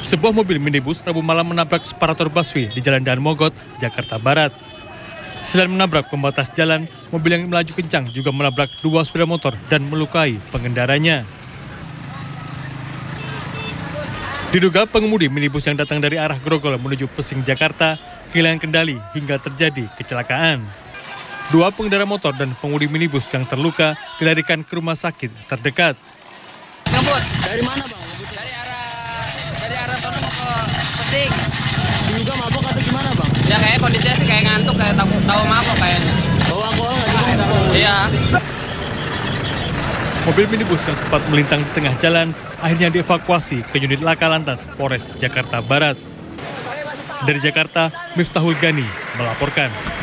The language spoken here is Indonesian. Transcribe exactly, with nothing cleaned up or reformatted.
Sebuah mobil minibus Rabu malam menabrak separator busway di Jalan Daan Mogot, Jakarta Barat. Selain menabrak pembatas jalan, mobil yang melaju kencang juga menabrak dua sepeda motor dan melukai pengendaranya. Diduga pengemudi minibus yang datang dari arah Grogol menuju Pesing, Jakarta, kehilangan kendali hingga terjadi kecelakaan. Dua pengendara motor dan pengemudi minibus yang terluka dilarikan ke rumah sakit terdekat. Ngebut. Dari mana, Bang? Dari arah dari arah sana mau ke Pesing. Juga mabok atau gimana, Bang? Ya kayak kondisinya sih kayak ngantuk, kayak tahu tahu mabok kayaknya. Bawa alkohol nggak sih, Bang? Iya. Mobil minibus yang sempat melintang di tengah jalan akhirnya dievakuasi ke unit Laka Lantas Polres Jakarta Barat. Dari Jakarta, Miftahul Gani melaporkan.